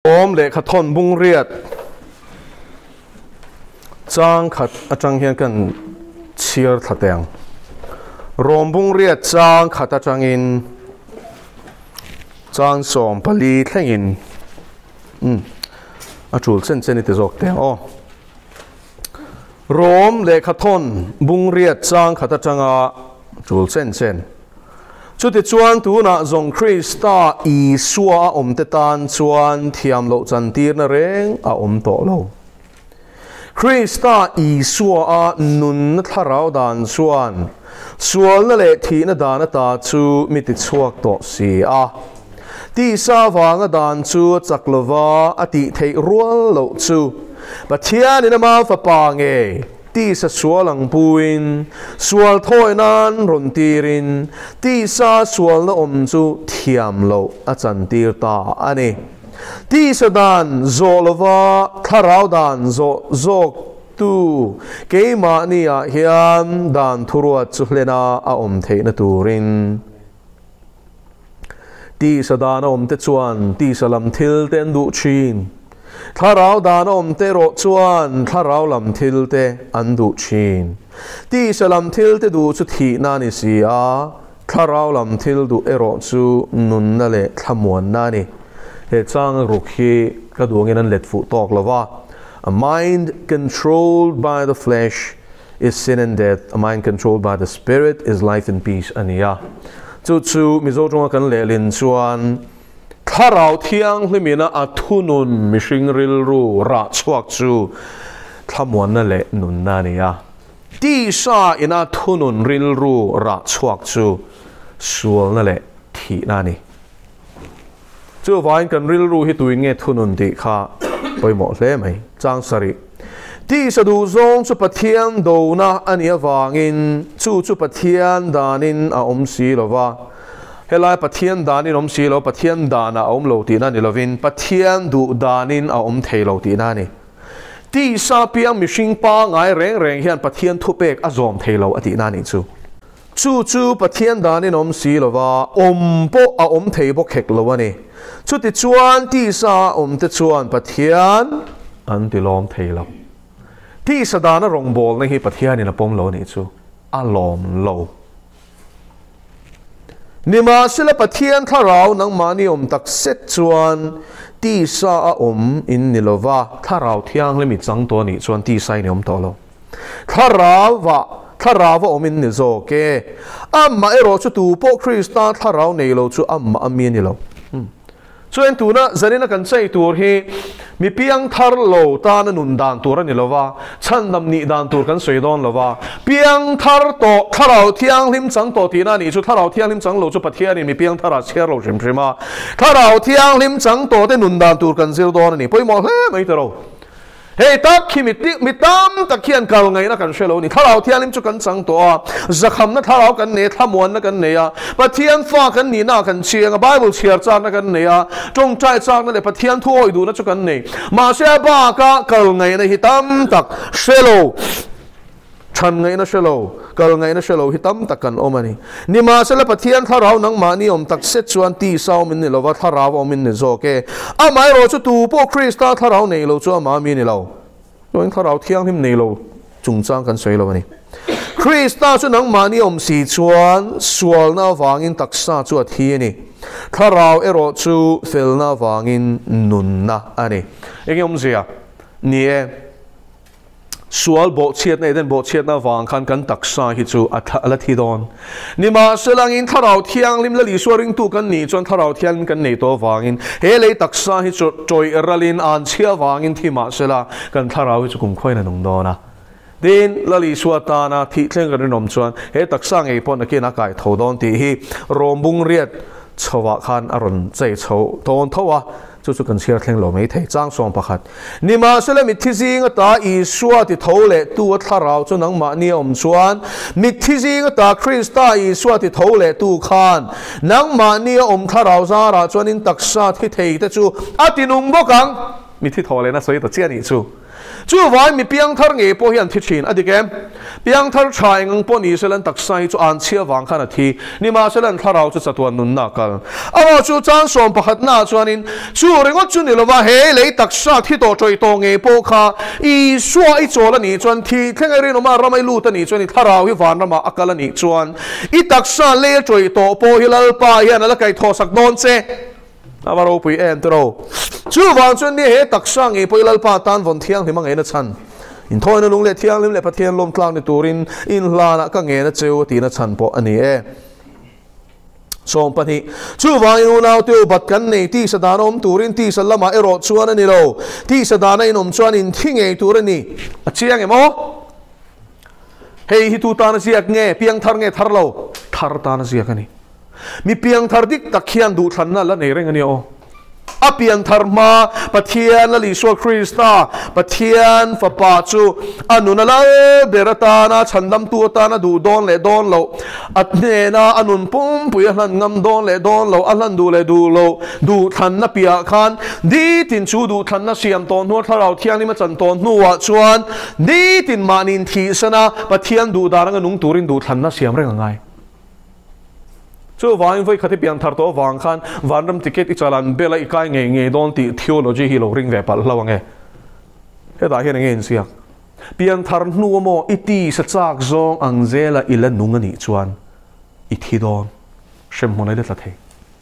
om le khathon bung riat chang khat atang hian kan chiar thateng rom bung riat chang khat atangin chang som pali thlengin achul chen chen ite jok te o rom le khathon bung riat chang khat atanga chul chen chen chuti chuan tu na zong Krista I suwa om te tan chuan thiam lo chan tir na reng a om to lo Krista I suwa a nun na Thlarau dan chuan sual na le thi na dan ta chu mi ti chuak to si a ti sa wanga dan chu chaklova ati thei rual lo chu pathian in ma fa pa nge ti sa sualang puin sual thoi nan ron tirin ti sa sual na om chu thiam lo a chan tir ta ani ti sa dan zolova Thlarau dan zok tu keima ni a hian dan thuruat chu hlena a om theina turin ti sa dan om te chuan ti sa lam thil ten du chin Thlarau dan om te ro chuan Thlarau lam thil te an du chin ti sa lam thil te du chu thi na ni si a Thlarau lam thil du ero chu nun na le thlamuan na ni he chang rukhi ka duangin an let fu tok lova a mind controlled by the flesh is sin and death a mind controlled by the spirit is life and peace ania chu Mizo chunga kan le lin chuan Thlarau thiang hlimina a thunun mihring ril ru ra chuak chu thlamuan na le nun na nia ti sa ina thunun ril ru ra chuak chu sual na le thi na ni chu vain kan ril ru hi tuin nge thunun ti kha poimo hle mai chang sari ti sa du zong chu pathian do na ania wangin chu pathian danin a om si lova helai pathian danin om si lo pathian dana om lo ti na ni lovin pathian du danin a om thei lo ti na ni ti sa piang mihring pa ngai reng hian pathian thupek a zom thei lo ati na ni chu pathian danin om si lova om po a om thei bo khek lo ani chu ti chuan ti sa om te chuan pathian an ti lom thei lo ti sa dana rong bol na hi pathian in a pom lo ni chu a lom lo nima sila pathian Thlarau nang mani om tak set chuan ti sa a om in nilova Thlarau thiang lemi chang to ni chuan ti sai ni om to lo Thlarau om in Mizo ke amma ero chu tu po Krista Thlarau nei lo chu amma ami ni lo chuan tu na zanina kan chei tur hi mi piang thar lo ta na nun dan tur ani lova chan nam ni dan tur kan soi don lova piang thar to Thlarau thiang lim chang to ti na ni chu Thlarau thiang lim chang lo chu pathian ni mi piang thara cher lo rim rima Thlarau thiang lim chang to te nun dan tur kan zir don ani poimo hle mai to ro hey tak khi mi tam takhian kal ngai na kan shelo ni Thlarau thiang lim chu kan chang to a zakham na Thlarau kan ne thlamuan na kan ne a pathian fa kan ni na kan chiang a bible chiar chak na kan ne a tong chai chak na le pathian thu oi du na chu kan ne ma se ba ka kal ngai na hi tam tak shelo chan ngai na shelo kal ngai na shelo hi tam tak kan omani ni ma se le pathian Thlarau nang ma ni om tak set chuan ti sau min ni lova Thlarau om min ni zo ke a mai ro chu tu po Krista Thlarau nei lo chu ma mi ni lo Doing Thlarau thiang him nei lo chung chang kan soi lo ani Krista chu nang ma ni om si chuan sual na wangin taksa chu a thi ani Thlarau ero chu fel na wangin nun na ani engem zia ni sual bo chiat nei den bo chiat na wang kan taksa hi chu athala thi don nima selangin Thlarau thiang lim la li suaring tu kan ni chon Thlarau thiang kan nei to wangin he le taksa hi chu toy ralin an chia wangin thi ma sela kan Thlarau hi chu kum khoina nong dona din la li suata na thi thleng kan nom chuan he taksa ngei pon ke na kai thodon ti hi rombung riat chowa khan aron chei chho ton thowa chu kan share thleng lo mai thei chang som pakhat nima sela mi thizing ata I suwa ti thole tu Thlarau chu nang ma ni om chuan mi thizing ata Krista I suwa ti thole tu khan nang ma ni om Thlarau za ra chuan in taksa thi thei te chu atinung bokang mi thi thole na soi ta chiani chu chú vài mi piang thar nghe po hiền thiết chín adi kem piang thar chai ngang po ni selan tak sai chu an chia wang khana thi ni ma selan Thlarau chu chatuan nun na kal awa chu chan som pakhat na chuanin chu rengot chu ni lova he lei tak sa thi to troi to nge po kha i swa i chola ni chuan thi thengai rin ma ramai lu ta ni chuan Thlarau hi van rama akala ni chuan i tak sa le troi to po hilal pa hian ala kai tho sak don che avaro pui en tro chu wang chuan ni he tak sa nge po hilal pa tan von thiang hi mang e na chan in thoi na lung le thiang lim le pathian lom tlang ni turin in hlana ka nge na cheu ti na chan po ani e som pani chu wang in unau teu bat kan nei ti sadanom turin ti salama ero chuan ani lo ti sadana in om chuan in thinge turani achiang emo hei hi tu ta na siak nge piang thar nge thar lo thar ta na siak ani mi piang thar dik takhian du thlan na la nei reng ani o apian tharma pathian ali so Krista pathian fa pa chu anuna la berata na chandam tu ta na du don lo atne na anun pum pui hlan ngam don lo alan du lo du than na pia khan di tin chu du than na siam ton nu Thlarau thiang ni ma chan ton nuwa chuan di tin manin thi sana pathian du darang nung turin du than na siam reng ngai chu wang voi khati pian thar to wang khan vanram ticket ichalan bela ikai nge don ti theology hi lo ring ve pal lawange he da hian nge insia pian thar nu mo iti sa chak zong angzela ila nungani chuan i thi don shem monai le thei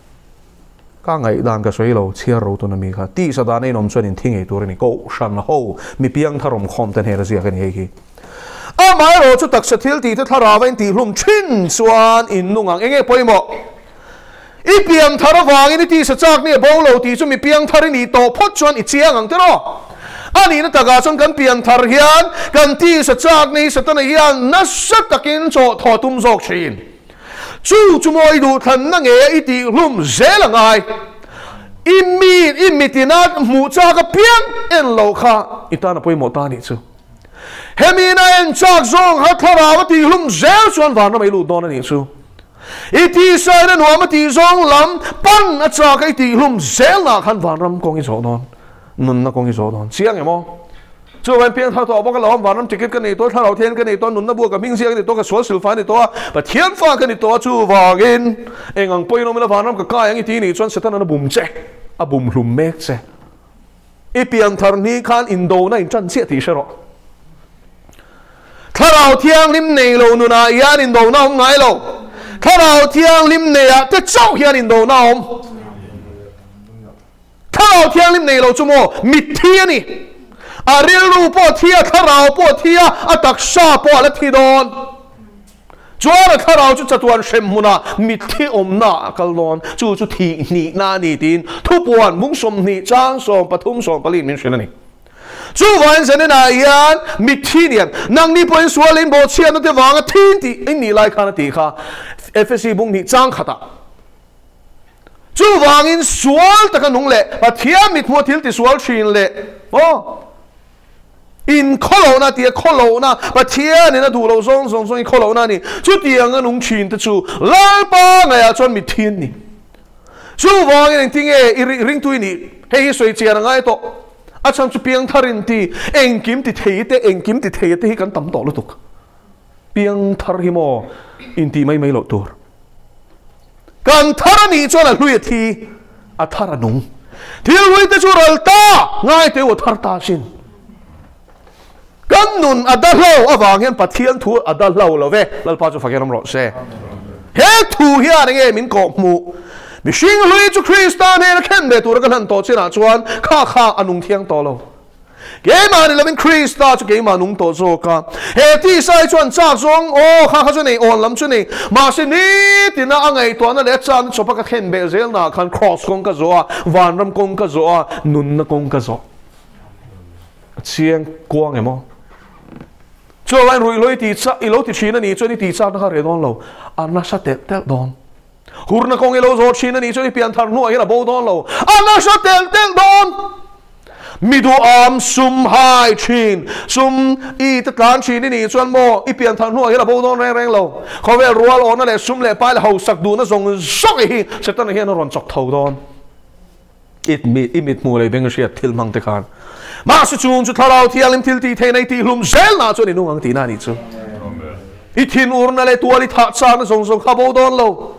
ka ngai dang ka soi lo chiar ro to na mi kha ti sa da nei nom chuan in thingei tur ni ko shan ho mi piang tharom khom ten he ra zia kan he hi amai ro chu tak sa thil ti te Thlarau in ti hlum thin chuan in nungang enge poimo i piang thar wang in ti sa chak ni bo lo ti chu mi piang thar ni to phot chuan i chiang ang te ro ani na taga chuan kan piang thar hian kan ti sa chak ni sa tan hian na sa takin cho tho tum jok thin chu moi du than na nge i ti hlum zelangai imitinat mu cha ka piang en lo kha itana poimo ta ni chu hemina en chak zong ha Thlarau ti hlum zel chuan van na mai lu don ani chu iti sai na nuam ti zong lam pan a cha kai ti hlum zel na khan van ram kong i zo don nun na kong i zo don chiang emo chu wan pian tha to ba ka lom van ram ticket ka nei to Thlarau thian ka nei to nun na bu ka ming siang ni to ka so sil fa ni to pa thian fa ka ni to chu wangin engang poino mela van ram ka ka yang i ti ni chuan setan na bum che a bum hlum mek che i pian thar ni khan indo na in chan che ti shero Thlarau thiang lim nei lo nuna hian in do na om ngai lo Thlarau thiang lim nei a te chau hian in do na om Thlarau thiang lim nei lo chu mo mit thi ani a ril ru po thia Thlarau po thia a tak sha po la thi don chuan Thlarau chu chatuan shem huna mit thi om na kal don chu thi ni na ni tin thu puan mung som ni chang som pathum som palin min shin ani chu wan sen na yan mithinian nang ni point swalin bo chian no te wanga thin ti in ni lai khana ti kha FSC bung ni chang khata chu wangin swal ta ka nung le pathia mit mo thil ti swal thin le o in kolona ti kolona pathia ni na du lo song in kolona ni chu ti ang nung thin te chu lai pa nga ya chon mithin ni chu wangin ting e ring tu ni hei soi chian ngai to acham chu piang tharin ti engkim ti theite hi kan tam to lutuk piang thar hi mo in ti mai lo tur kan tharani chona hlui thi a tharanung thil hui te chu ral ta ngai te o thar ta sin kan nun adalo awang hen pathian thu adalo lo ve lalpa chu fakiram ro se he thu hi a nge min ko mu mi shing lui chu Krista ne la khen be tur ka han to china chuan kha anung thiang to lo ke ma ni lamin Krista chu ke ma nung to zo ka he ti sai chuan cha zong o kha chu nei on lam chu nei ma se ni tin na angai to na le chan chopa ka khen be zel na khan cross kong ka zo van ram kong ka zo nun na kong ka zo chiang kuang emo cho wan rui loi ti cha i lo ti china ni chu ni ti cha na ka re don lo an na sa te don hurna kong ilo zo china ni choi pian thar nu a bo don lo ana sha tel don midu am sum hai chin sum i ta tlan chin ni chuan mo i pian thar nu a bo don reng lo khovel rual on le sum le pai le ho sak du na zong sok hi setan hian ron chok tho don imit mu le benga sia thil mang te khan ma su chung chu Thlarau thiang lim thil ti the nei ti hlum zel na chu ni nung ang ti na ni chu I thin urna le tuali tha cha na zong zong khabo don lo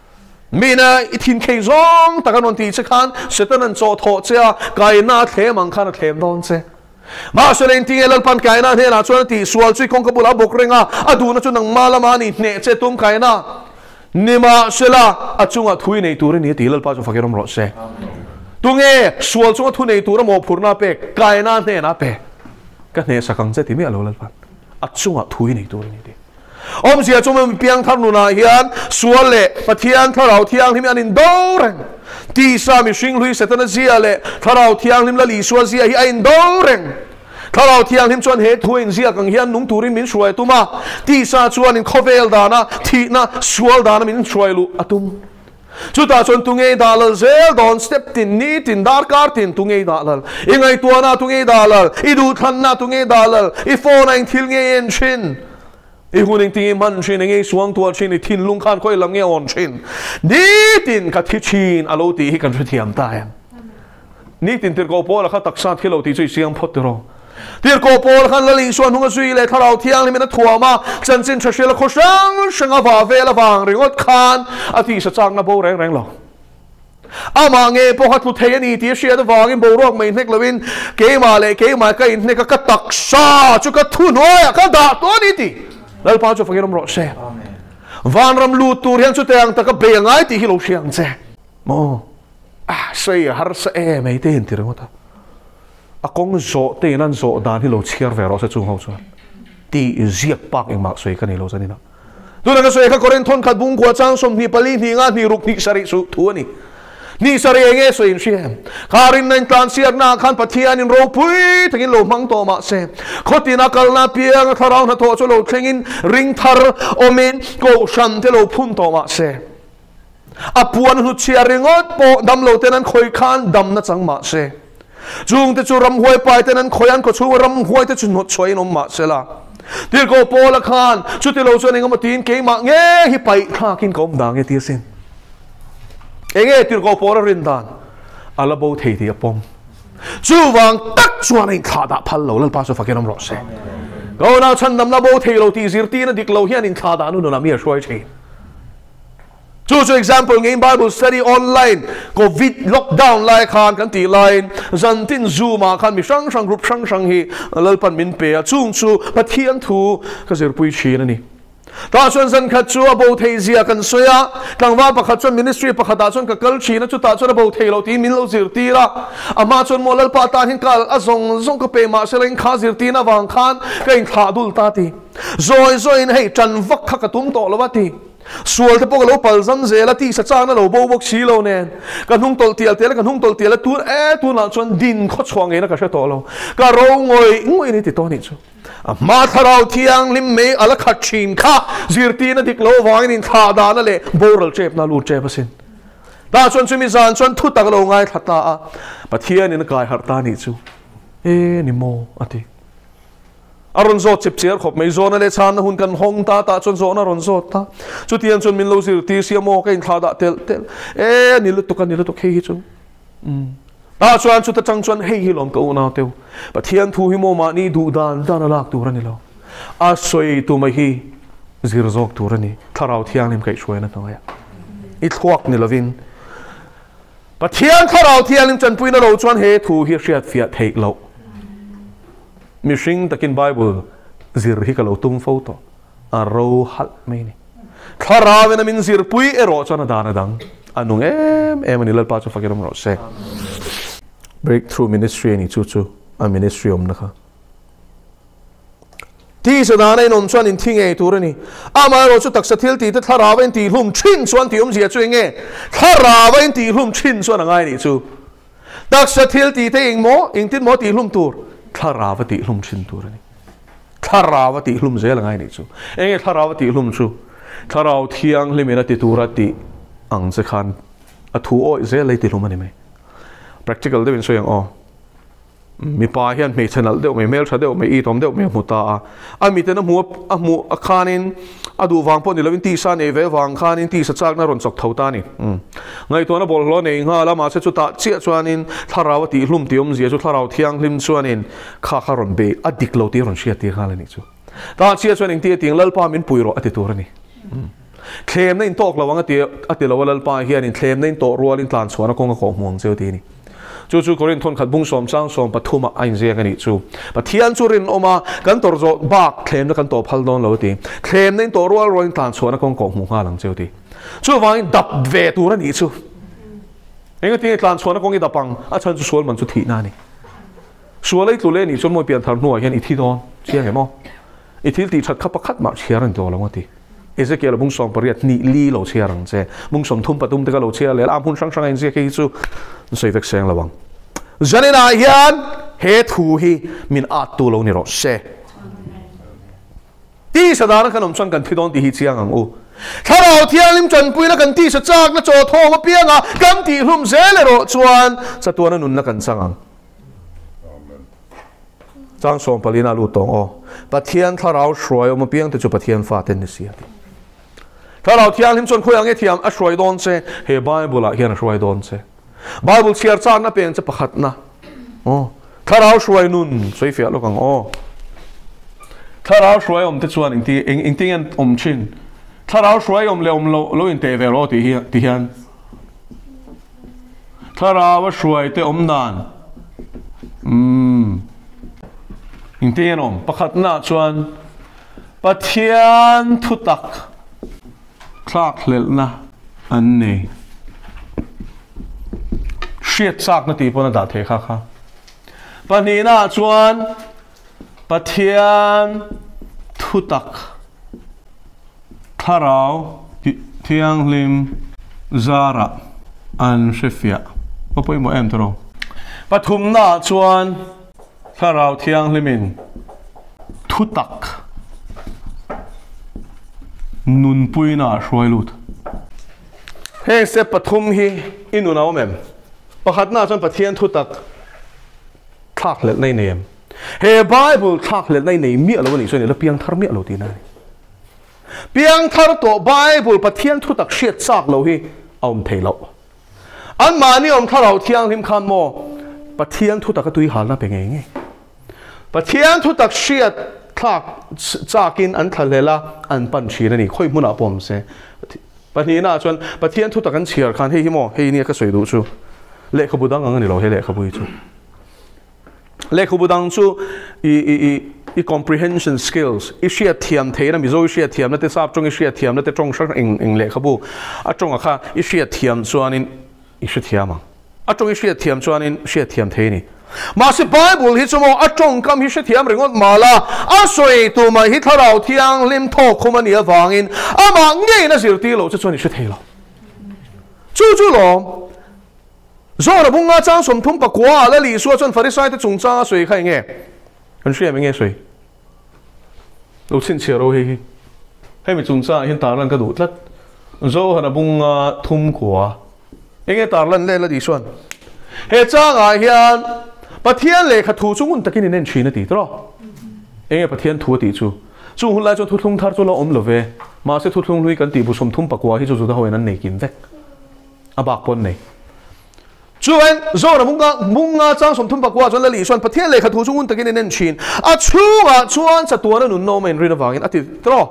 mina I thin khei zong ta kan on ti che khan setan an cho tho cha kai na the mang khan thlem don che ma su len ti elal pan kai na he na chu ti sual chui kong kabula bok renga adu na chu nang malama ni ne che tum kai na nima sela achunga thui nei tur ni ti lal pa chu fakirom ro se tunge sual chunga thu nei tur mo phurna pe kai na ne na pe ka ne sakang che ti mi alo lal pan achunga thui nei tur ni ti om sia chuma piang thar nu na hian sual le Pathian Thlarau thiang him anin doreng ti sa mi shing lui setana zia le Thlarau thiang him la li sual zia hi ain doreng Thlarau thiang him chuan he thuin zia kang hian nung turin min shruai tuma ti sa chuan in khovel dana thi na sual dana min shruai lu atum chu ta chuan tunge dalal zel don step tin ni tin dar kar tin tunge dalal ingai tuana tunge dalal idu thanna tunge dalal I phone ain thil nge en chin I huning ti man chin nge suang tual chin I thin lung khan khoi lam nge on chin ni tin ka thi chin alo ti hi kan thiam ta yan ni tin tir ko pol kha taksa thilo ti chui siang phot ro tir ko pol khan la ling suan hunga zui le Thlarau thiang ni mena thuama chan chin thashela khosang shanga va vela wang ringot khan ati sa chang na bo reng reng lo ama nge po hat lu thei ani ti sia da wang in bo rok mai nek lovin ke ma ka in nek ka taksa chu ka thu noya ka da to ni ti lal pa chu fakirom ro se van ram lu tur hian chu teng ta ka be ngai ti hi lo siang che mo sei har sa mai te hin ti ringota akong zo te nan zo dan hi lo chiar vero sa chung ho chuan ti ziak pak eng mak soi kan hi lo chanina tu na ka soi ka koren thon khat bung kwa chang som ni pali ni nga ni ruk ni sari su thu ani ni sari nge so in shem karin nan tlan siar na khan Pathian in ro pui thangin lo mang to ma se khotina kalna piang Thlarau na to chu lo thlengin ring thar omen ko shan te lo phun to ma se apuan hu chia ringot po dam lo tenan khoi khan dam na chang ma se chung te chu ram huai pai tenan khoyan ko chu ram huai te chu not choi nom ma se la tir ko pola khan chu te lo chu ning ma tin ke ma nge hi pai kha kin kom dang e ti sin enge tir ko pola rin dan ala bo thei ti apom chu wang tak chuan in kha da phal lo lal pa so fakiram ro se go na chan dam na bo thei lo ti zir ti na dik lo hian in kha da nu na mi shoi chei cho example ngin Bible study online COVID lockdown lai khan kan ti line zantin zoom a khan mi sang group sang hi lalpan min pe a chung chu Pathian thu ka zir pui chin ani ta chuan zan khat chu abo thei zia kan soya tangwa pakhat chuan ministry pakhat da chuan ka kal china chu ta chuan abo thei lo ti min lo zir ti ra ama chuan molal pa ta hin kal a zong ka pe ma seleng kha zir ti na wang khan ka in kha dul ta ti zoi in hei chan vak kha ka tum to lo wa ti sual te pok lo pal zam zela ti sa chang na lo bo bok si lo nen kan hung tol tial tu na chuan din kho chhuang e na ka sha to lo ka ro ngoi ni ti to ni chu ma Thlarau thiang lim me ala khat chin kha zirti na dik lo wang in tha da na le boral chep na lu chep asin ta chuan chumi zan chuan thu tak lo ngai thata a Pathian in kai har ta ni chu ni mo ati aron zo chip chiar khop Mizo na le chan hun kan hong ta chon zo na ron zo ta chu tian chon min lo zir ti siamo ka in tha da tel ni lu tu hi chu ta chuan chu ta chang chuan hei hi lom ko na teu Pathian thu hi mo ma ni du dan lak tu ran ni lo a soi tu mai hi zir zok tu ran ni Thlarau thiang nim kai shoi na ta ya I thwak ni lovin Pathian Thlarau thiang nim chan pui na lo chuan he thu hi hriat fiat thei lo mishing takin Bible zir hi ka lo tum photo a ro hal mai ni Thlarau na min zir pui e ro chuan da na dang anung em ani lal pa chu fakiram ro se breakthrough ministry ni chu a ministry om na kha ti sa da na nom chuan in thing e tur ni ama ro chu tak sa thil ti te Thlarau in ti hlum chin chuan ti om zia chu nge Thlarau in ti hlum chin chuan angai ni chu tak sa thil ti te ing tin mo ti hlum tur Thlarau ti hlum chin tur ni Thlarau ti hlum zel ngai ni chu enge Thlarau ti hlum chu Thlarau thiang limena ti tura ti ang che khan a thu oi zel le ti hlum ani mai practical de bin so yang mi pa hian me channel deuh me mail tha deuh me i tom deuh me muta a mi te na mu a khanin adu wang pon ni lovin ti sa nei ve wang khanin ti sa chak na ron chok thau ta ni ngai to na bol hlo nei nga lama se chu ta chia chuanin Thlarau ti hlum ti zia chu Thlarau thiang hlim chuanin kha ron be adik lo ti ron sia ti kha la ni chu ta chia chuanin ti ting lalpa min puiro ati tur ni claim na in tok lawang ati lo lalpa hian in claim na in to rual in tlan chuana kong ko muang cheu ti ni chu korin thon khat bung som chang som pathuma ain je ani chu pathian churin oma kan tor zo bak claim na kan to phal don lo ti claim na in to rual roin tlan chuana kong ko mu nga lang cheu ti chu wang dap ve tur ani chu enga ti tlan chuana kong i dapang a chan chu sol man chu thi na ni sualai tlule ni chon mo pian thar nuwa hian i thi don chiang emo i thil ti that kha pakhat ma chiaran to lo ti Ezekiel bung song pariat ni li lo chiarang che bung song thum patum te ka lo chia le am hun sang sang in je ke chu sei vek seng lawang janina hian he thu hi min at tu lo ni ro se ti sadana kanom chang kan thidon ti hi chiang ang u Thlarau thiang lim chan pui na kan ti sa chak na cho tho ma pianga kan ti hlum zele ro chuan sa tuana nun na kan changang chang som palina lu tong o Pathian Thlarau Hruai ma piang te chu Pathian fa ten ni sia ti Thlarau thiang lim chon khoyang e thiam a Hruai don che he Bible a hian a Hruai don che Bible chiar chan na pen che pakhat na Thlarau Hruai nun sei fia lo kang Thlarau Hruai te chuan ing ti an chin Thlarau Hruai le lo in te ve ro ti hian Thlarau Hruai te dan in te an pakhat na chuan Pathian Thutak Thlak lel na an nei shiat sak na ti pon da the kha pani na chuan Pathian Thutak Thlarau thiang lim zara an shefia popoi mo em tro pathum na chuan Thlarau thiang limin Thutak nun puina Hruai lut he se pathum hi inu na omem pakhat na chon Pathian Thutak thak let nei nem he Bible thak let nei nei mi alo ni so ni la piang thar mi alo ti na piang thar to Bible Pathian Thutak shiat sak lo hi om theilo an mani om Thlarau thiang lim khan mo Pathian Thutak tui hal na pe nge Pathian Thutak shiat thak chakin an thalela an pan china ni khoi muna pom se pani na chon Pathian Thutak an chiar khan he hi mo he ni ka soi du chu le khobudang ang ni lo he le khobui chu le khobudang chu i comprehension skills i shia thiam theina mizo shia thiam na te sap chong i shia thiam na te chong sang eng le khabu a chong kha i shia thiam chuanin i shia thiama a chong i shia thiam chuanin shia thiam theini Masi Bible hi chumo atong kam hi she thiam ringot mala a soi tu mai hi Thlarau thiang lim tho khumani awangin ama ngei na zirti lo chu choni she thelo chu lo zo na bunga chang som thum pakwa la li suwa chon Pharisai te chung cha soi khai nge kan shia me nge soi lo chin chero hi hai mi chung cha hin tar lan ka du tlat zo hana bunga thum kwa enge tar lan le la di suan he chang a hian Pathian le kha thu chung un takin nen china ti tro enge Pathian thu ti chu hun lai chu thu thung thar chu lo om lo ve ma se thu thung lui kan ti bu som thum pakwa hi chu da hoin an nei kin vek abak pon nei chuan zo na munga chang som thum pakwa chon la li suan Pathian le kha thu chung un takin nen chin a chunga chuan cha tuana nun no men rin awangin ati tro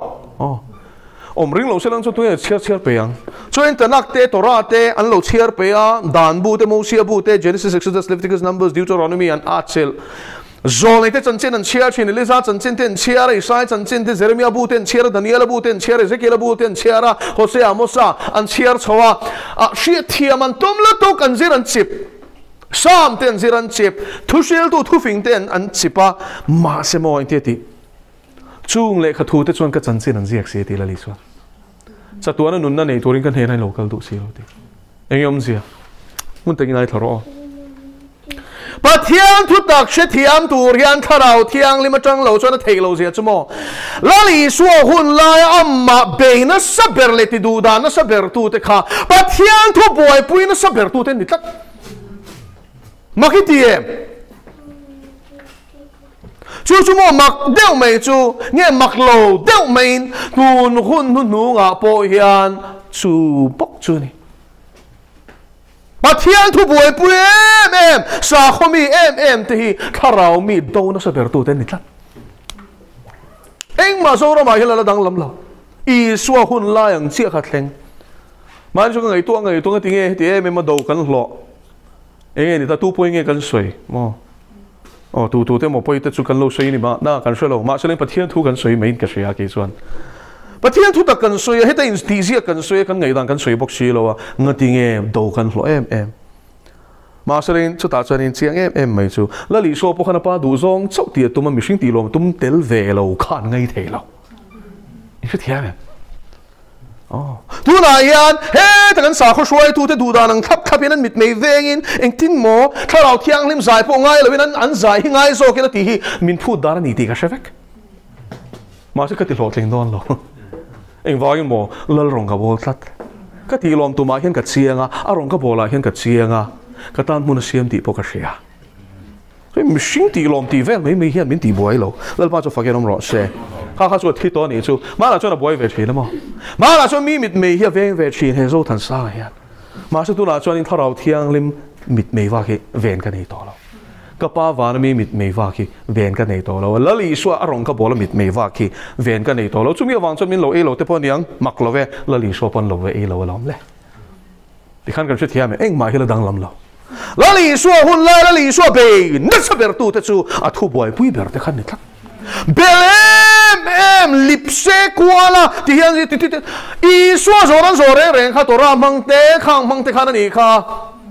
ring lo selang chu tu chiar pe yang chuan tanak te Torah te an lo chiar pe a dan bu te Moses bu te Genesis Exodus Leviticus Numbers Deuteronomy an Achel zol te chanchen an chiar chin Elisa chanchen ten chiar Isaiah chanchen te Jeremiah bu ten chiar Daniel bu ten chiar Ezekiel bu ten chiar Hosea Amos an chiar chowa a shi thiam an tom la to kan zir an chip sam ten zir an chip thushil tu thufing ten an chipa ma se mo inte ti chung le kha thu te chuan ka chanchen an ziak se ti la li so cha tuana nun na nei turin kan he nai local tu si lo ti engom zia mun te ngai tharo Pathian Thutak she thiam tur hian Thlarau thiang lima chang lo chuan thei lo zia chumo la li suwa hun lai amma beina saber le ti du da na saber tu te kha Pathian thu boy puina saber tu te ni tlak makhitie chú mua mặc đeo mày chú nghe mặc lầu đeo mày tuôn hun nu ngã po hiền chú bốc chú này Pathian thu buổi bùi em sa khomi em thì Thlarau mi đâu nó sẽ bể tu tên nít lắm anh mà số đó mà hiện là đang lắm lâu y xua hun la yang chia khát leng mà anh cho ngày tua cái tiếng nghe thì em mà đầu cắn lọ anh thì ta tu bùi nghe cắn sấy mà tu thế một bùi ta chú cắn lâu sấy này mà na cắn sấy lâu mà cho nên Pathian thu cắn sấy mấy cái sấy à cái chuyện Pathian thu ta cắn sấy hết tay tí gì cắn sấy cắn ngày đang cắn sấy bốc xí lâu à nghe tiếng nghe đầu cắn lọ em mà cho nên chú ta cho nên tiếng em mấy chú là lý số bốc khăn pa đủ rong chậu tiệt tụi mình mình sinh tì lom tụm tel về lâu khăn ngay thế lâu cái thế à tu này anh hết thằng xã hội xoay tu thế đủ đàn anh khắp bên anh mít mày veng anh tin mò Thlarau thiang lim giải po ngay là bên anh giải ngay rồi cái là tí mình phụ đàn anh tí cái sao mà sẽ cái tí lọt lên đó lâu anh vào cái mò lơ rong cái bol tát cái tí lom tụi mà hiện cái chiang à rong cái bol là hiện cái chiang à cái tan muốn xem tí po cái sao所以唔先地浪地方咪現面地位咯，你把做發現咁落些，下做鐵多年做，馬來將就不會回錢啦嘛，馬來將咪未現回錢係做騰沙嘅，馬上都拿將你透露聽你未話佢ven緊你多咯，個巴話你未話佢ven緊你多咯，嗱你說阿龍個波你未話佢ven緊你多咯，做咩話將面路 A 路，啲波娘mặc路嘅，嗱你說半路嘅 A 路嘅諗咧，你看咁出聽咪，誒買起嚟等諗咯。那里说混来，那里说背，那是别人的主啊，土不别人的看你看，别人立些过了，底下是一说说人看多少蒙得看到你看，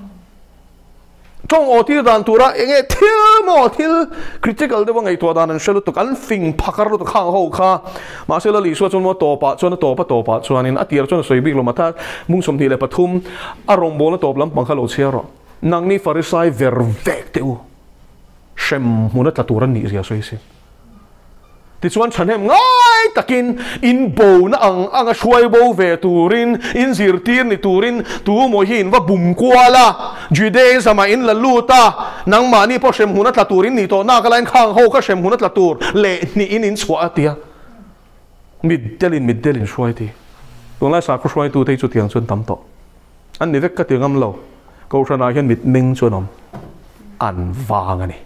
中我听到多了，因为听么听 critical 的话，我多单人说了都敢fin拍个都看好看，马上那里说中我多把，做那多把，做那第二做那随便了嘛，他梦什么的来不通，啊，容不那多不能帮他路车了。nang ni farisai vervek teu shem munat laturan ni ria soisin ti chuan thanem ngai takin in bo na ang a hruai bo ve turin in zirtir ni turin tu mo hin wa bum kwala judaism in la luta nang mani po shem munat laturin ni to na kalain khang ho ka shem munat latur le ni in chwa tia middelin hruai ti tongla sa ko hruai tu te chu tiang chun tam to an ni vek ka tiangam lo câu chuyện này hiện mít minh cho nó ăn vàng này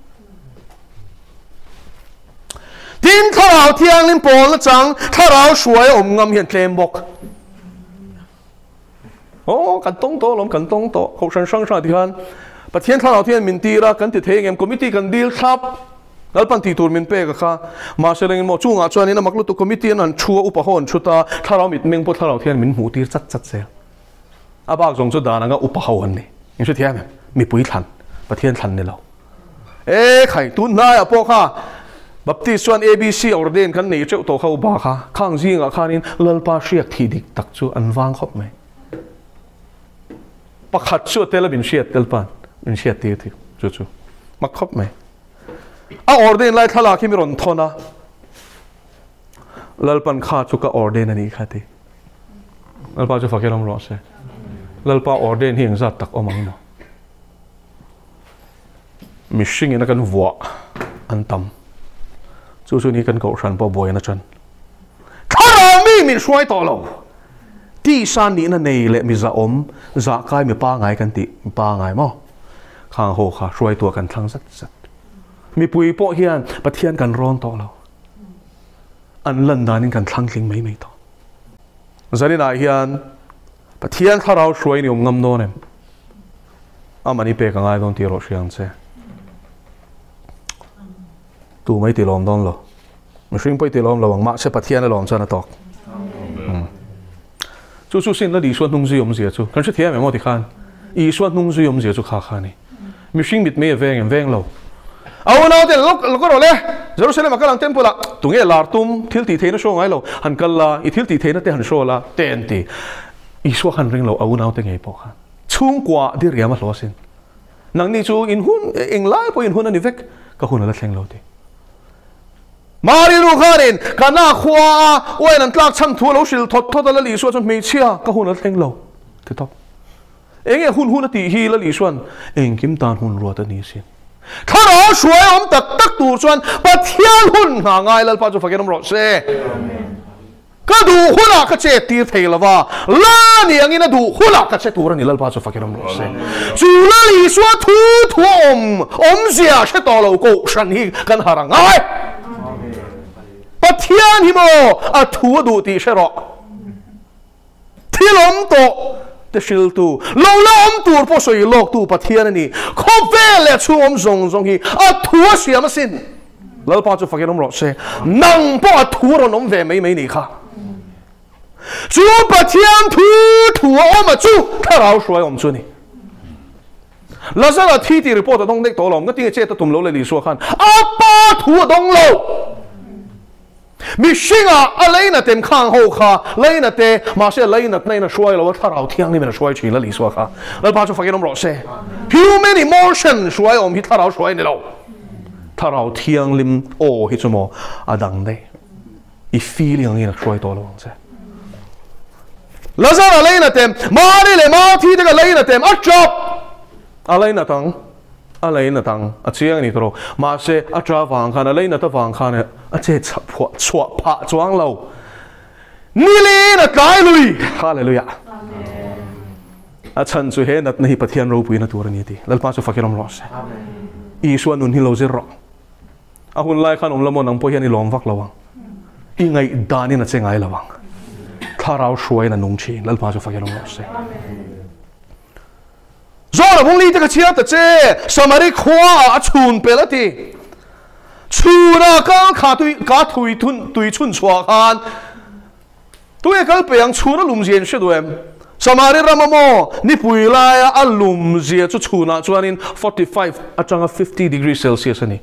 tin Thlarau thiang lên bồn là chẳng Thlarau suy ngâm hiện thêm bọc cần tông to câu chuyện sang thì han Pathian Thlarau thiang mình tì ra cần thì thế em committee cần deal tháp al pan ti tur min pe ka ma se leng mo chunga chuan in amak lu tu committee an chua upa hon chuta Thlarau mit meng po Thlarau thian min mu tir chat se abak jong chu dana nga upa hon ni in chu thiam mi pui than Pathian than ni lo khai tu na ya po kha baptist chuan abc ordain kan nei cheu to khau ba kha khang jinga khanin lalpa hriak thi dik tak chu an wang khop mai pakhat chu tel bin hriat tel pan in hriat ti chu mak khop mai a ordain lai thala khi mi ron thona lalpan kha chu ka ordain ani khati lalpa chu fakelom ro se lalpa ordain hing zat tak omang no mishing ina kan wa antam chu ni kan ko ran po boy na chan Thlarau mi min hruai to lo ti san ni na nei le mi za om za kai mi pa ngai kan ti mi pa ngai mo khang ho kha hruai to kan thlang zat mi pui po hian Pathian kan ron to lo an lan danin kan thlang tling mai to zarina hian Pathian Thlarau hruai ni ngam no nem amani pe ka ngai don ti ro hriang che tu mai ti lom don lo mishing poi ti lom lo ma se Pathian lom chana tok chu sin la di suan nung ji om zia chu kan se thia me mo ti khan I suan nung ji om zia chu kha kha ni mishing mit me veng lo au na te lo ko ro le Jerusalem ka lang temple la tunge lar tum thil ti theina so ngai lo han kal la I thil ti theina te han so la ten ti I so han ring lo au na te ngai po khan chung kwa di ria ma lo sin nang ni chu in hun eng lai po in hun ani vek ka hun la thleng lo ti Mari ru kharin kana khwa oi nan tlak cham thu lo sil thot la li so chon me chia ka hun la thleng lo ti top enge hun ti hi la li suan eng kim tan hun ro ta ni sin Thlarau Hruai om tak tur chuan Pathian hun nga ngai lal pa chu fakin om ro se ka du hula ka che tir thei lawa la ni angina du hula ka che tur ni lal pa chu fakin om ro se chu la li swa thu om zia che to lo ko shan hi kan harangai Pathian hi mo a thu du ti she ro thilom to te shil tu lo om tur po soi lok tu Pathian ni kho ve le chu om zong hi a thu siam sin lal pa chu fakin om ro se nang po a thu ro nom ve mai ni kha chu Pathian thu om a chu Thlarau Hruai om chu ni la sa la thi ti report dong nek to lom nga ti che ta tum lo le li so khan a pa thu dong lo mi shinga alaina tem khang ho kha laina te ma se laina naina Hruai lo Thlarau thiang ni me Hruai chi la li so kha lal pa chu fakin om ro se human emotion Hruai om hi Thlarau Hruai ni lo Thlarau thiang lim o hi chu mo adang de I feeling angin Hruai to lo che Lazar alaina tem mari le ma thi de alaina tem a chop alaina tang a chiang ni tro ma se a tra wang khan alaina ta wang khan a che chwa pha chuang lo ni le na kai lui hallelujah amen a chan chu he nat nahi Pathian ro pui na tur ni ti lal pa chu fakiram ro se I suan nun hi lo zir ro a hun lai khan om lamon ang po hian I lom vak lawang I ngai dani na chengai lawang Thlarau Hruai na nung chi lal pa chu fakiram ro se Zora bung li te ka chia ta che samari khwa a chun pelati chuna ka thui tui chun chwa khan tui kal pe ang chuna lum zien she duem samari ramamo ni pui la a lum zia chu chuna chuanin 45 atanga 50 degrees Celsius ani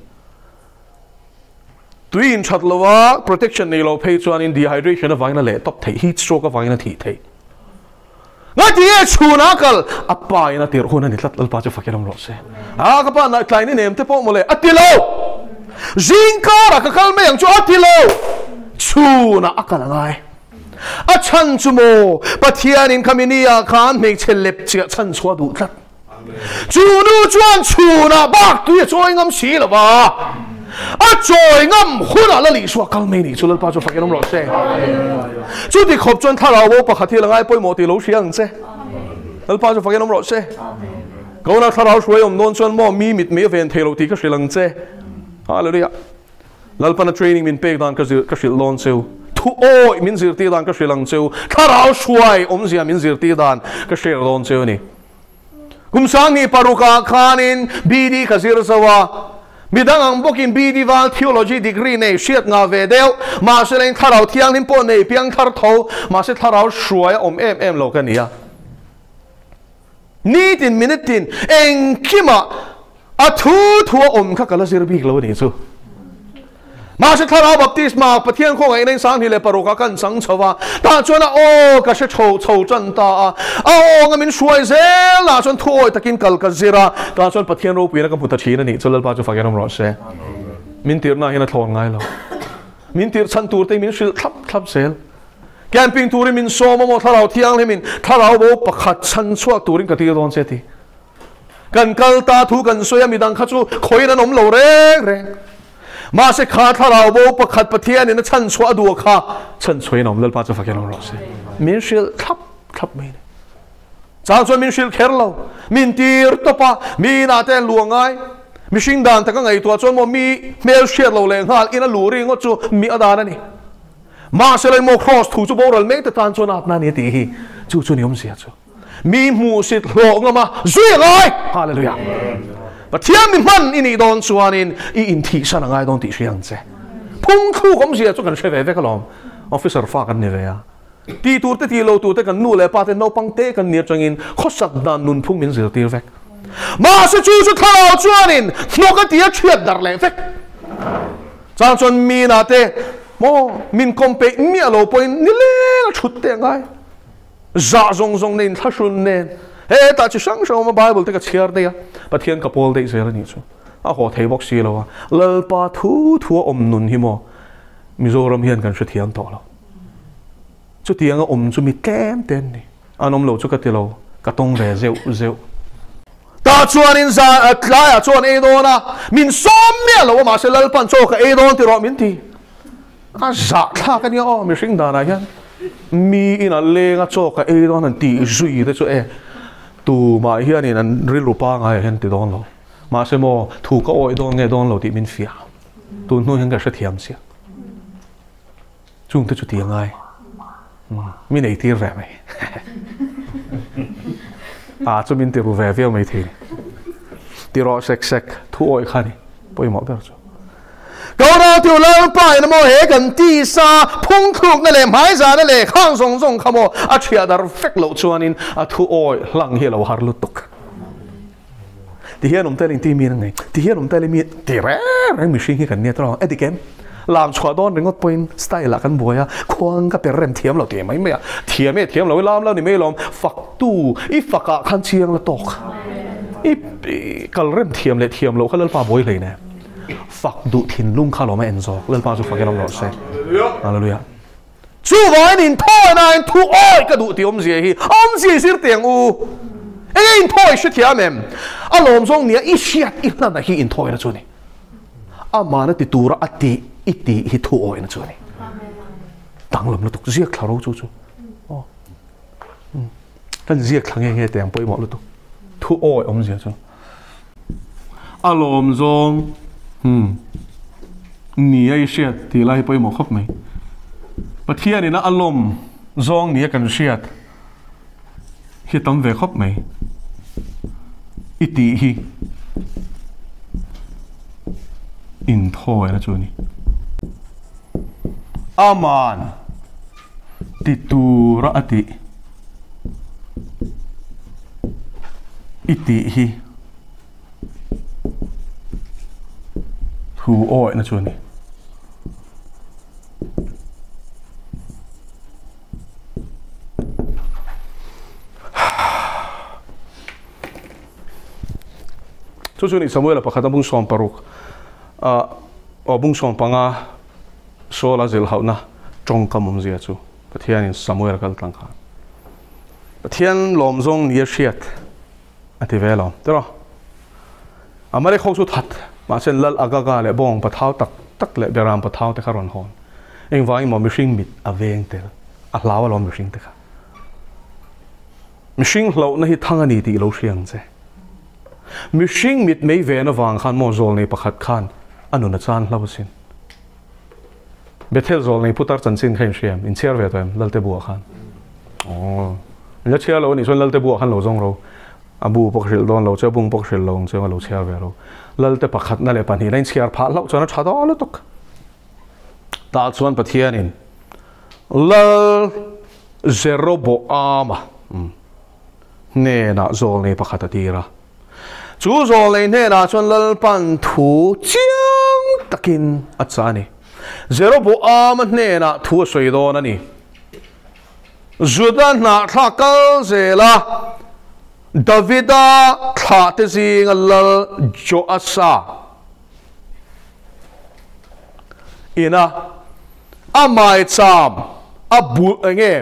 tui in chatlawa protection nei lo phei chuanin dehydration avangna le top thei heat stroke avangna thi thei ngati e chuna kal apa ina tir huna ni tlat alpa chu fakiram ro se a ka pa na klein ni nem te po mole atilo jinka ra ka kal me yang chu atilo chuna akala ngai a chan chu mo Pathian in kaminia khan me chelep chi chan chwa du tlat chu nu chuan chuna bak tu ye choi ngam si la ba a choi ngam huna la li swa kal me ni chu alpa chu fakiram ro se chu ti khop chuan Thlarau wo pakhathi langai poi mo ti lo hriang che alpa chu fakiram ro se ko na Thlarau Hruai om non chuan mo mi mit me ven thelo ti ka hrilang che hallelujah lalpa na training min pek dan ka hril lon cheu thu o min zir ti dan ka hrilang cheu Thlarau Hruai om zia min zir ti dan ka hril lon cheu ni kumsang ni paruka khanin bidi ka zir zawa midang ang bokin bidival theology degree nei shiat nga ve deu ma se leng Thlarau thiang nim po nei piang thar tho ma se Thlarau Hruai om em lo ka nia ni tin minute tin eng kima a thu om kha kala sir bik lo ni chu ma se Thlarau baptisma Pathian kho ngai nei sang ni le paruka kan sang chawa ta chona o ka se chho chan ta a o ngamin Hruai zel la chon thoi takin kal ka zira ta chon Pathian ro pui na ka puta thina ni cholal pa chu fakiram ro se min tir na hina thon ngai lo min tir chan tur te min shil thap sel camping turin min so mo Thlarau thiang le min Thlarau bo pakhat chan chuak turin ka ti don se ti kan kal ta thu kan soya mi dang kha chu khoina nom lo reng ma se kha Thlarau bo pakhat Pathian in chan chua du kha chan choi nom lal pa chu fakiram ro se min shil thap me chang chuan min shil kher lo min tir to pa mi na te luangai mi sing dan ta ka ngai to chuan mo mi mel shel lo leng hal ina lu ring chu mi adana ni ma se lai mo cross thu chu boral me ta tan chuan at na ni ti hi chu ni om sia chu mi mu sit lo ngama zui ngai hallelujah Pathian mi man ini don chuanin I in thi sana ngai don ti hriang che phung khu kom sia chu kan hre ve ka lom officer fa kan ni ve ya ti tur te ti lo tu te kan nu le pa te no pang te kan ni changin khosak dan nun phung min zir tir vek ma se chu Thlarau chuanin no ka ti a thiat dar le vek chang chon mi na te mo min kompe mi alo point ni le thut te ngai za zong nen thashun nen he ta chi sang ma Bible te ka chiar de ya Pathian ka pol de zer ni chu a ho thei bok si lo lal pa thu om nun hi mo Mizoram hian kan thian to lo chu tianga om chu mi tlem ten ni anom lo chu ka ti lo ka tong ve zeu ta chuan in za tlaya chuan e dona min som me lo ma se lalpan cho ka e don ti ro min ti a za tha ka ni o mi sing da na hian mi in a lenga cho ka e don an ti zui de chu e tu ma hian in an ril rupa nga hian ti don lo ma se mo thu ka oi don nge don lo ti min fia tu nu hian ka sa thiam sia chung te chu ti ngai mi nei tir ve mai à cho mình tiêu về mấy thì tiêu sek sek thu oi khani bôi mỏ bơ cho câu nào tiêu lâu bài nó mò hệ gần ti sa phung thuộc nó lem hải ra nó lệ khang song song khamo à chia dar phek lâu chuan in à thu oi lăng hi lâu har lutuk thì hiện ông tên ti mi này thì hiện ông tên mi thì rẻ mình sinh hi gần nè tao ấy thì kém làm chua đón đến ngót point style là căn bùa khoang cái bề rèm thiếm lâu thì mấy mẹ thiếm lâu làm lâu thì mấy lòng phật tu ít phật cả khăn chiang là tóc ít cái rèm thiếm lâu cái lần pa bồi này nè phật du thiên lung khá lâu mấy anh gió lần pa chú phật cái lòng lọt xe Hallelujah chú vợ nhìn thôi này thu oi cái du thì ông gì xí tiếng u anh thôi sẽ thiếm em anh làm xong nè ít shit ít là này anh thôi là chú này mà nó thì tu ra ít tí hi thu oi na chu ni tang lam lu tuk ziak Thlarau chu kan ziak thlang nge teng poi mo lu tuk thu oi om zia chu alom zong ni ai shiat ti lai poi mo khop mai pathian ina alom zong ni kan shiat hi tam ve khop mai iti hi in thôi na chu ni aman ti tu ra ati iti hi thu oi na chu ni chu ni Samuel pakhat bung som paruk bung som panga so la zel hau na trong kamum zia chu Pathian in Samuel kal tlang kha Pathian lom zong ni shiat ati velom tero amare khok chu that ma chen lal agaga le bong pathau tak le beram pathau te kharon hon eng wai mo mishing mit aveng tel a hlawa lom mishing te kha mishing hlo na hi thangani ti lo hriang che mishing mit mei ve na wang khan mo zol nei pakhat khan anu na chan hlawasin Bethel zol nei putar chanchin khain hriam in chiar ve toem lalte bua khan la chiar lo ni chon lalte bua khan lo zong ro abu pokhril don lo che bung pokhril lo che lo chiar ve ro lalte pakhat na le pan hi lain chiar pha lo chona thado lo tok ta chuan Pathian in lal Jeroboam ne na zol nei pakhat atira chu zol nei ne na chon lal pan thu chiang takin achani Jeroboam ne na thu soi do na ni Judah na thakal zela Davida thate zing lal Joasa ina amai cham abu nge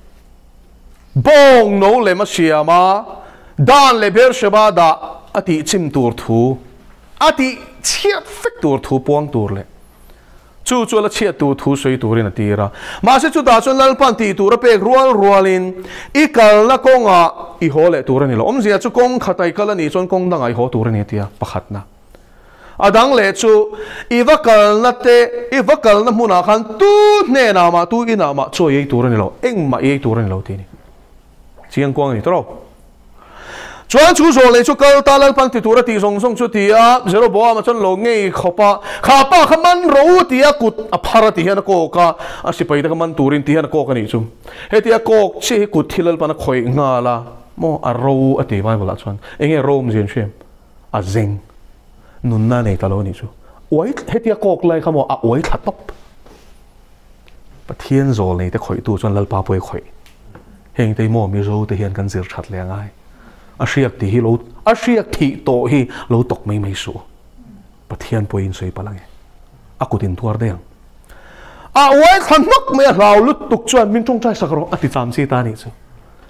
bong no le ma siama dan le ber sheba da ati chim tur thu ati chiat fek tur thu puang tur le chu la chiat tu thu soi turin atira ma se chu da chon lal pan ti tur pe rualin ikal na konga I hole turin lo om zia chu kong khatai kala ni chon kong dangai ho turin tia pakhat na adang le chu ivakal na muna khan tu ne na ma tu ina ma cho ye turin lo eng ma ye turin lo ti ni chiang kwang ni tro chuan chu zo le chu kal ta lal pan ti tura ti song song chu ti a Jeroboam chon lo ngei khapa khaman ro ti a kut a phara ti hian ko ka a sipai da man turin ti hian ko ka ni chu he ti a ko chi kut thilal pan khoi nga la mo a ro a ti vai bola chuan enge rom jen shem a zeng nun na nei ta lo ni chu oi he ti a kok lai khamo a oi tha top Pathian zol nei te khoi tu chuan lal pa poi khoi heng te mo Mizo te hian kan zir that le ngai Asiak ti hi lo asiak thi to hi lo tok mai su Pathian poin soi palange akutin tuar deng a wai khan nok me lau lut tuk chuan min tong chai sakro ati cham si ta ni chu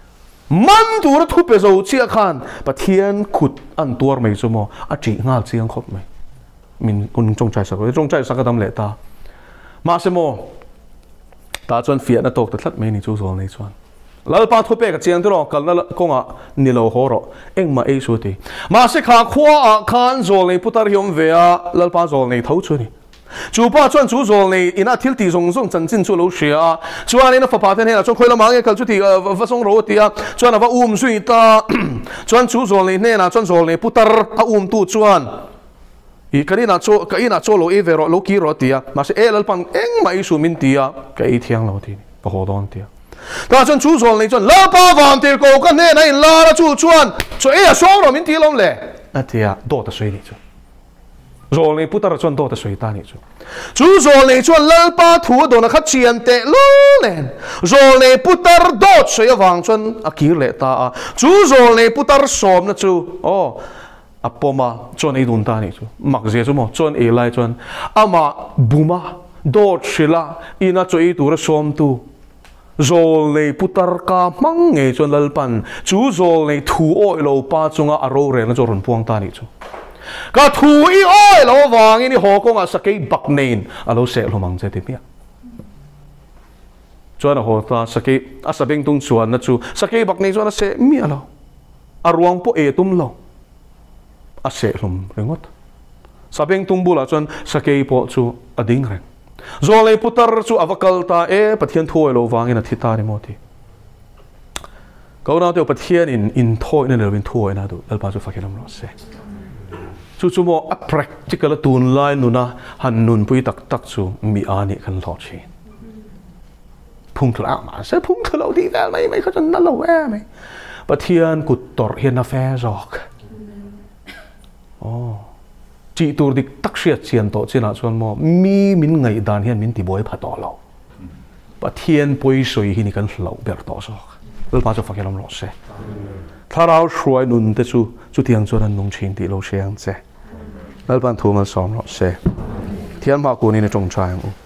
man tur thu pe zo chia khan Pathian khut an tur mai chu mo a chi ngal chiang khop mai min un chong chai sak dam le ta ma se mo ta chuan fiat na tok ta thlat mai ni chu zol nei chuan lalpa thu pe ka chiang tu ro kal na konga ni lo ho ro eng ma e su ti ma se kha khwa a khan zol nei putar hiom ve a lalpa zol nei tho chu ni chu pa chuan chu zol nei ina thil ti zong zong chan chin chu lo shia chuan ina fa pa ten hela chuan khoila mang e kal chu ti va song ro ti a chuan ava sui ta chuan chu zol nei ne na chuan zol nei putar a tu chuan I kanina cho lo e vero lo ki ro ti a ma se e lalpan eng mai su min ti a ka e thiang lo ti pa ho don ti a ta chuan chu zol nei chuan la pa van tir ko ka ne na in la ra chu chuan chu e a song ro min ti lom le a ti a do ta sui ni chu zol nei putar chuan do ta sui ta ni chu zol nei chuan lalpa thu do na kha chian te lo len zol nei putar do sui awang chuan a ki le ta a chu zol nei putar som na chu apoma chuan ei dun ta ni chu mak je chu mo chuan e lai chuan ama buma do shila ina chu ei tur som tu zol nei putar ka mang nge chuan lalpan chu zol nei thu oi lo pa chunga aro re na chorun puang ta ni chu ka thu I oi lo wang ini ho ko nga sakei bak nein alo se lo mang je ti pia chuan ho ta sakei asabeng tung chuan na chu sakei bak nei chuan se mi alo arwang po e tum lo a se lum rengot sabeng tung bula chuan sakei po chu ading reng zol ei putar chu avakal ta e Pathian thoi lo wang in a thita ni moti ko na te Pathian in thoi na lovin thoi na du alpa chu fakiram lo se chu mo a practical tun lai nuna han nun pui tak chu mi ani kan lo chi phung thla ma se phung thlo di vel mai kha chan na lo e mai Pathian kut tor hian na fe jok chỉ tur dik tak sia chian to china chuan mo mi min ngai dan hian min ti boi phato lo Pathian poi soi hi ni kan hlo ber to so lal pa chu fakelam lo se Thlarau Hruai nun te chu tiang chuan an nung chin ti lo siang che lal pan thu mal som lo se thian ma ku ni ne chong chang u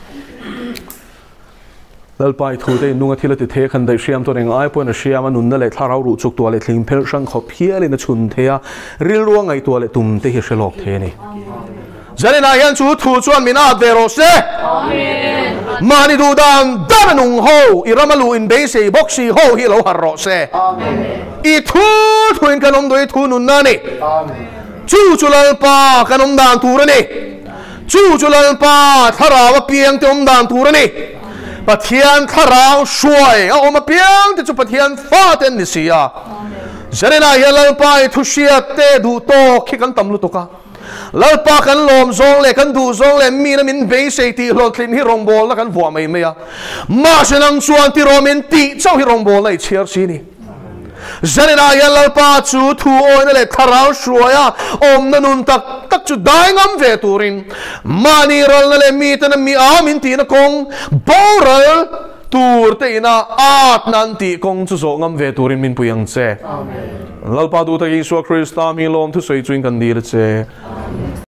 lal pai thu te nunga thila ti the khan dai siam to reng ai pon a siam anun na le Thlarau ru chuk to le thling phel sang kho phial in a chun thea ril ruang ai to le tum te hi shelok the ni zalina hian chu thu chuan mina vero se amen mani du dan nung ho iramalu in be se boxi ho hi lo har ro se amen I thu in kanom doi thu nun na ni amen chu lal pa kanom dan tu ra ni chu lal pa Thlarau piang te dan tu ra ni Pathian Thlarau Hruai a oma piang te chu Pathian fa ten ni sia zarena ya lalpa thu sia te du to khi kan tam lu to ka lalpa kan lom zong le kan du zong le mi na min be se ti lo thlin hi rong bol la kan vua mai me ya ma senang chuan ti romin ti chau hi rong bol lai chiar si ni zarena ya lalpa chu thu oi na le Thlarau Hruai a om na nun tak chu dai ngam ve turin mani ral na le mi ta na mi a min ti na kong boral tur te ina at nan ti kong chu zo ngam ve turin min puyang che amen lalpa du ta Jesu Christa mi lom thu soi chuin kan dir che amen